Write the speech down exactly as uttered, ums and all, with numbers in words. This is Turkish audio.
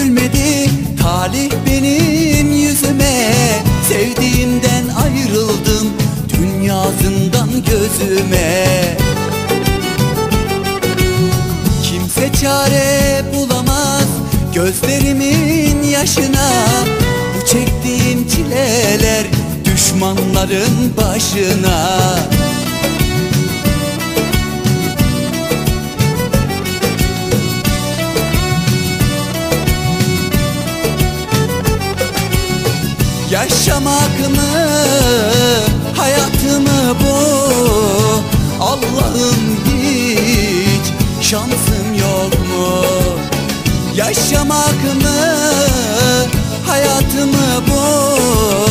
gülmedi talih benim yüzüme. Sevdiğimden ayrıldım dünyasından gözüme. Kimse çare bulamaz gözlerimin yaşına. Bu çektiğim çileler düşmanların başına. Yaşamak mı, hayatımı bu? Allah'ım hiç şansım yok mu? Yaşamak mı, hayatımı bu?